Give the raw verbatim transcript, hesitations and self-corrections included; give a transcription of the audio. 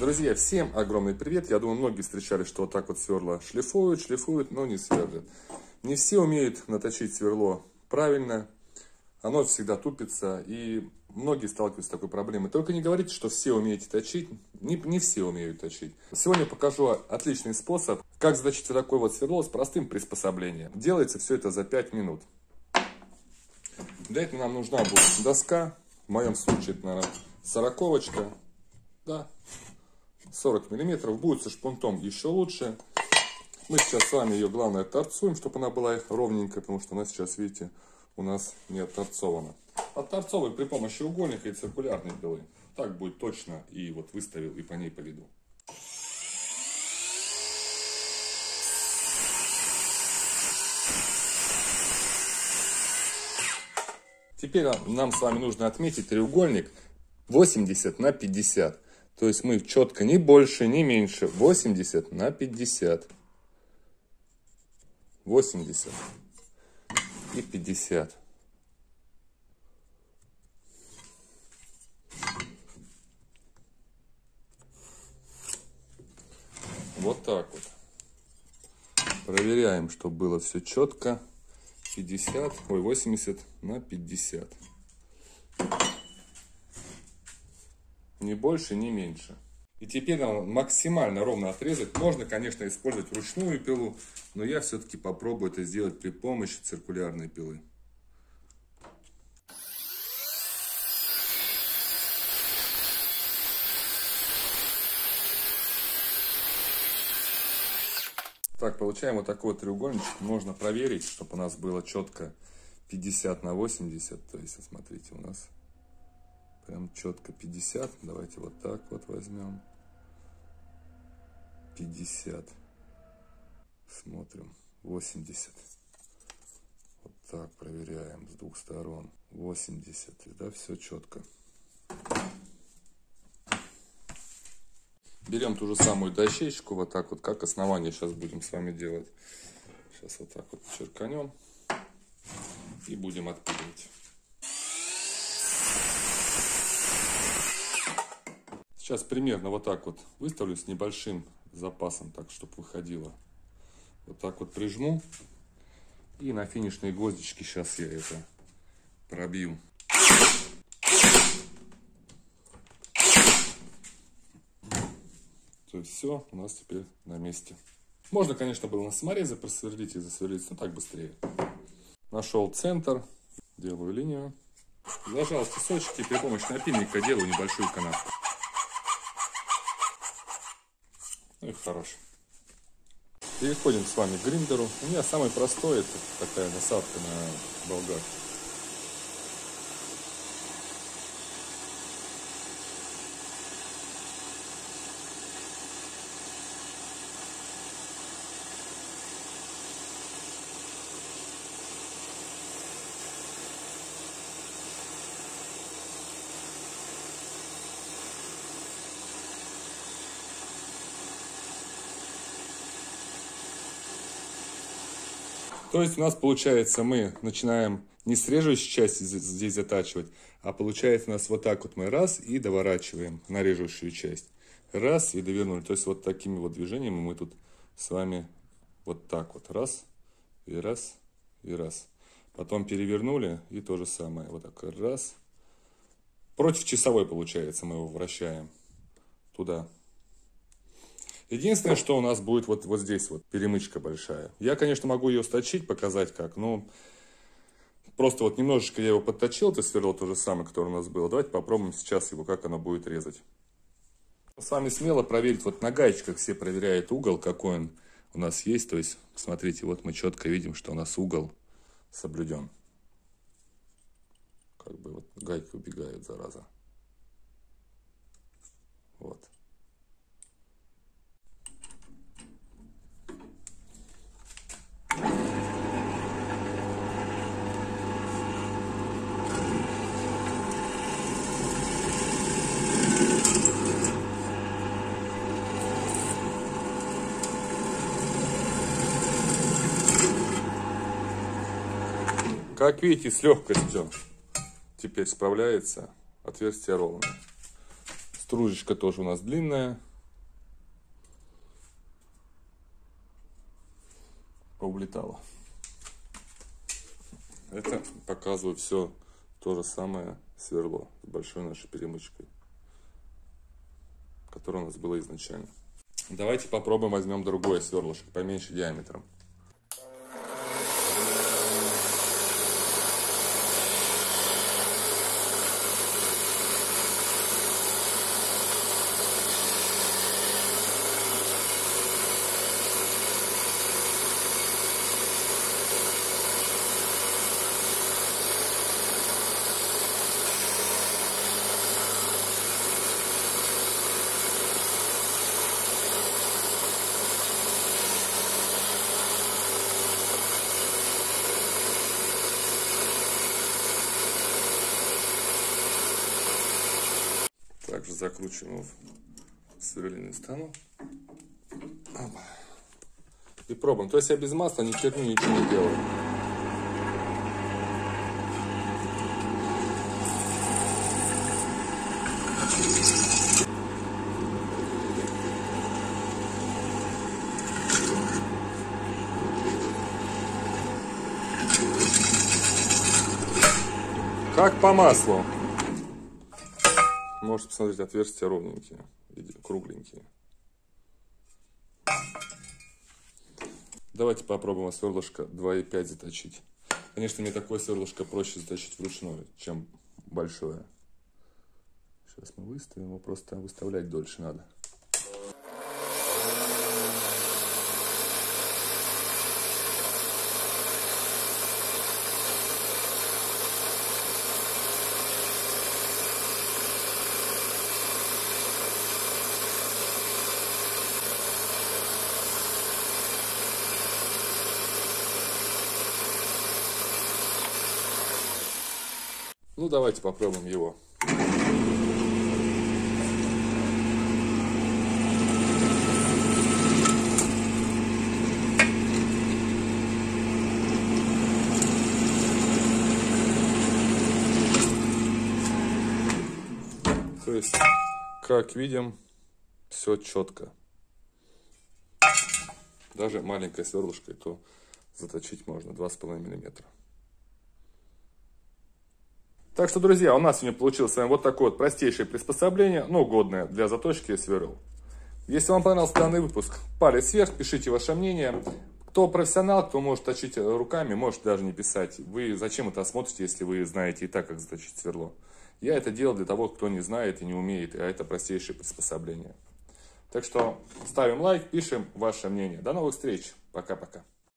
Друзья, всем огромный привет. Я думаю, многие встречали, что вот так вот сверла шлифуют, шлифуют, но не сверлят. Не все умеют наточить сверло правильно. Оно всегда тупится, и многие сталкиваются с такой проблемой. Только не говорите, что все умеете точить. Не, не все умеют точить. Сегодня покажу отличный способ, как заточить вот такое вот сверло с простым приспособлением. Делается все это за пять минут. Для этого нам нужна будет доска. В моем случае это, наверное, сороковочка. Да, сорок миллиметров. Будет со шпунтом еще лучше. Мы сейчас с вами ее, главное, торцуем, чтобы она была ровненькая, потому что она сейчас, видите, у нас не отторцована. Отторцовываем при помощи угольника и циркулярной пилы. Так будет точно, и вот выставил, и по ней поведу. Теперь нам с вами нужно отметить треугольник восемьдесят на пятьдесят. То есть мы четко ни больше, ни меньше. восемьдесят на пятьдесят. восемьдесят и пятьдесят. Вот так вот. Проверяем, чтобы было все четко. пятьдесят, ой, восемьдесят на пятьдесят. Ни больше, ни меньше. И теперь нам максимально ровно отрезать. Можно, конечно, использовать ручную пилу, но я все-таки попробую это сделать при помощи циркулярной пилы. Так, получаем вот такой вот треугольничек. Можно проверить, чтобы у нас было четко пятьдесят на восемьдесят. То есть, смотрите, у нас прям четко пятьдесят. Давайте вот так вот возьмем. пятьдесят. Смотрим. восемьдесят. Вот так проверяем с двух сторон. восемьдесят. Да, все четко. Берем ту же самую дощечку, вот так вот, как основание сейчас будем с вами делать. Сейчас вот так вот черканем и будем отпиливать. Сейчас примерно вот так вот выставлю с небольшим запасом, так, чтобы выходило. Вот так вот прижму. И на финишные гвоздички сейчас я это пробью. То есть все у нас теперь на месте. Можно, конечно, было на саморезы просверлить и засверлить, но так быстрее. Нашел центр, делаю линию. Зажал песочек и при помощи напильника делаю небольшую канавку. Ну и хорош. Переходим с вами к гриндеру. У меня самый простой, это такая насадка на болгарку. То есть у нас получается, мы начинаем не с режущей части здесь затачивать, а получается у нас вот так вот мы раз и доворачиваем на режущую часть. Раз и довернули. То есть вот такими вот движениями мы тут с вами вот так вот раз и раз и раз. Потом перевернули и то же самое. Вот так раз. Против часовой получается, мы его вращаем туда. Единственное, что у нас будет вот, вот здесь вот перемычка большая. Я, конечно, могу ее сточить, показать как, но просто вот немножечко я его подточил, это сверло то же самое, которое у нас было. Давайте попробуем сейчас его, как оно будет резать. С вами смело проверить, вот на гаечках все проверяют угол, какой он у нас есть. То есть, смотрите, вот мы четко видим, что у нас угол соблюден. Как бы вот гайка убегает, зараза. Вот. Как видите, с легкостью теперь справляется. Отверстие ровное. Стружечка тоже у нас длинная. улетало. Это показываю все то же самое сверло с большой нашей перемычкой, которое у нас было изначально. Давайте попробуем, возьмем другое сверлышко поменьше диаметром. Также закручиваем его в сверлильный станок. И пробуем. То есть я без масла ни херню ничего не делаю. Как по маслу. Можете посмотреть, отверстия ровненькие, кругленькие. Давайте попробуем сверлышко два и пять заточить. Конечно, мне такое сверлышко проще заточить вручную, чем большое. Сейчас мы выставим, его просто выставлять дольше надо. Ну, давайте попробуем его. То есть, как видим, все четко. Даже маленькое сверлышко, то заточить можно два с половиной миллиметра. Так что, друзья, у нас сегодня получилось с вами вот такое вот простейшее приспособление, но годное для заточки сверл. Если вам понравился данный выпуск, палец вверх, пишите ваше мнение. Кто профессионал, кто может точить руками, может даже не писать. Вы зачем это смотрите, если вы знаете и так, как заточить сверло? Я это делал для того, кто не знает и не умеет, а это простейшее приспособление. Так что ставим лайк, пишем ваше мнение. До новых встреч. Пока-пока.